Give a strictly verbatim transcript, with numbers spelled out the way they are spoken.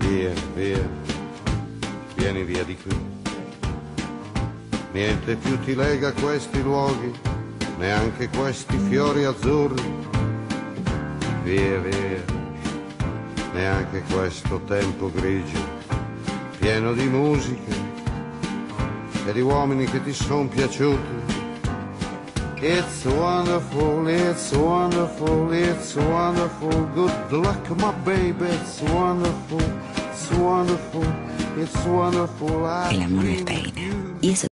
Via, via, vieni via di qui. Niente più ti lega a questi luoghi, neanche questi fiori azzurri. Via, via, neanche questo tempo grigio, pieno di musica e di uomini che ti son piaciuti. It's wonderful, it's wonderful, it's wonderful. Good luck, my baby, it's wonderful, it's wonderful, it's wonderful. El amor del peine. Y eso